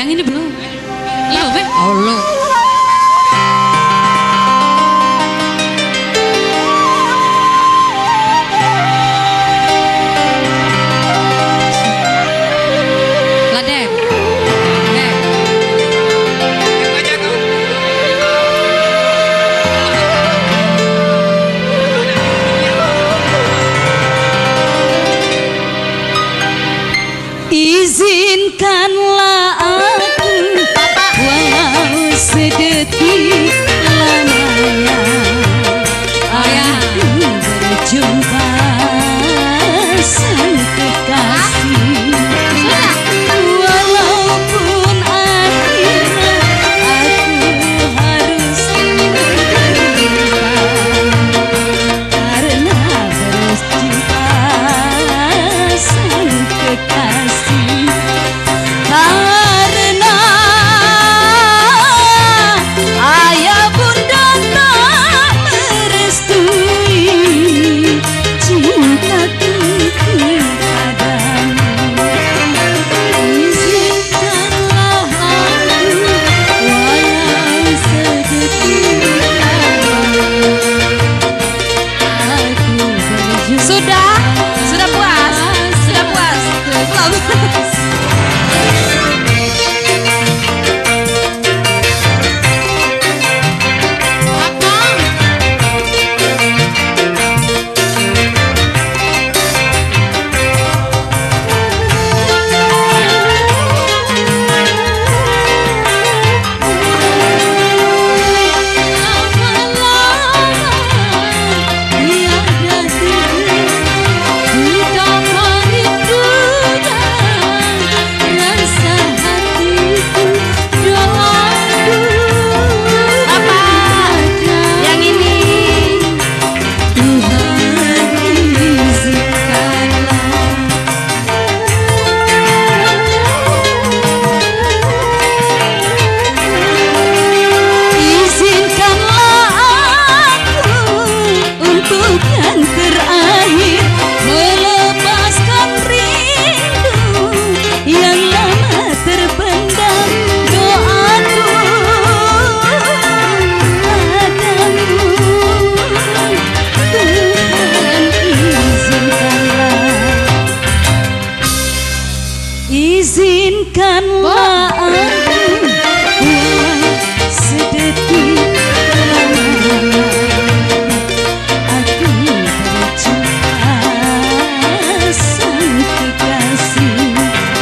Yang ini belum. Belum, Oh, belum. Ladem. Izinkanlah aku walau sedetik lamanya aku berjumpa sang kekasih. Walaupun akhirnya aku harus menderita karena berjumpa sang kekasih. Karena ayah bunda tak merestui cintaku kepadamu. Izinkanlah aku walau sedetik aku berjumpa. Sudah puas? Sudah puas? Belum. Izinkanlah aku sedetik lamanya aku berjumpa sang kekasih.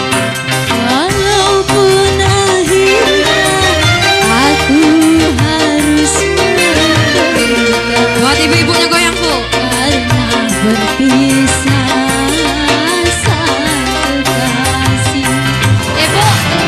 Walaupun akhirnya aku harus menderita. Buat ibu-ibunya goyang, Bu. Karena berpisah sang kekasih. Ibu.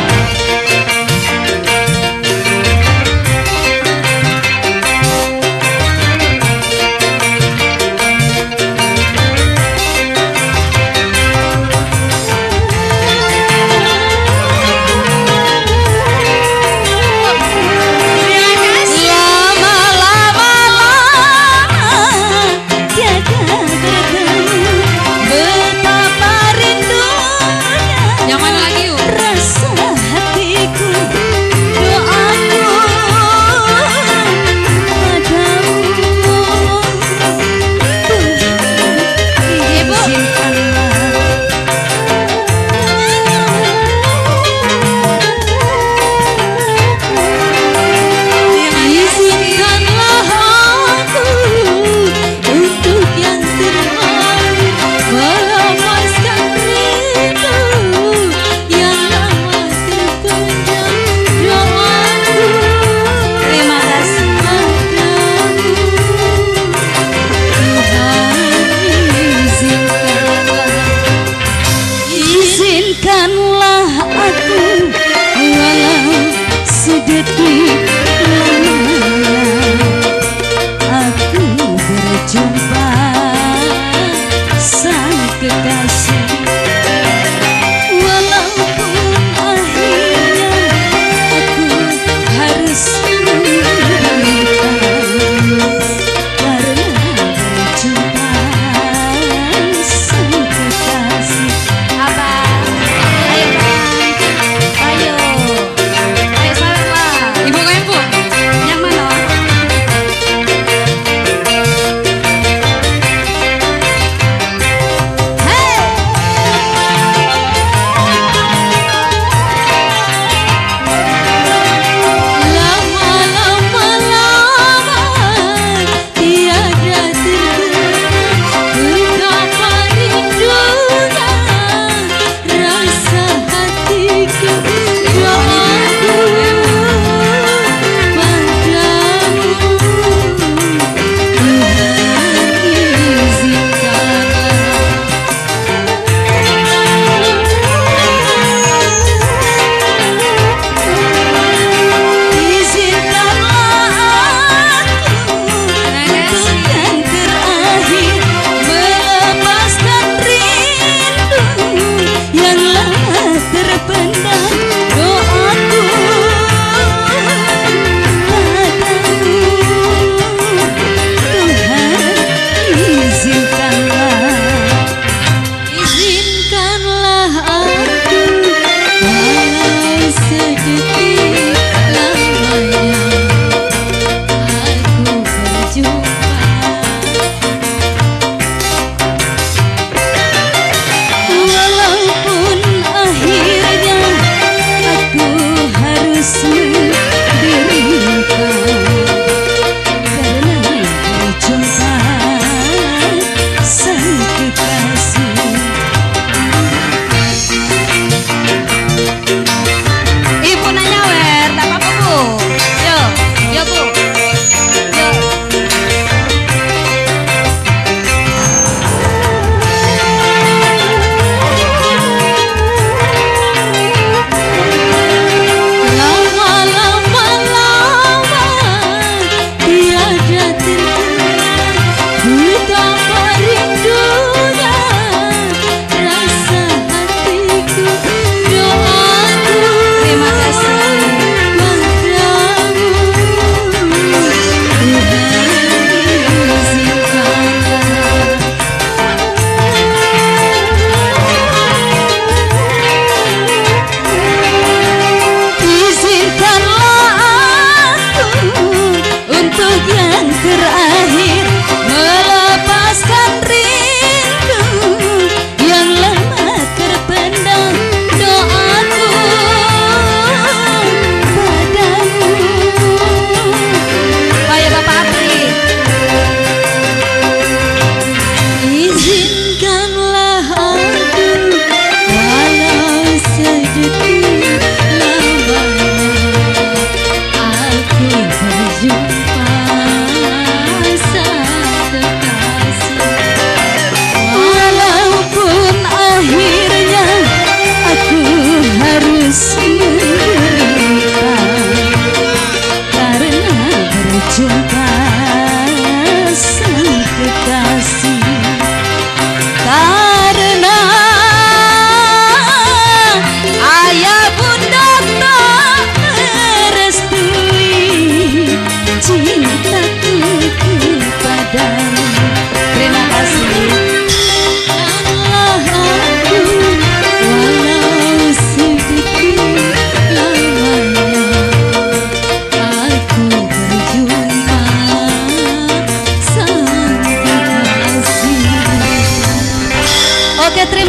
Izinkanlah aku walau sedetik lamanya aku berjumpa sang kekasih. Walaupun akhirnya aku harus menderita karena berjumpa sang kekasih. Abang. Ayo, Bang. Ayo.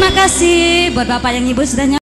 Terima kasih buat Bapak yang Ibu sudah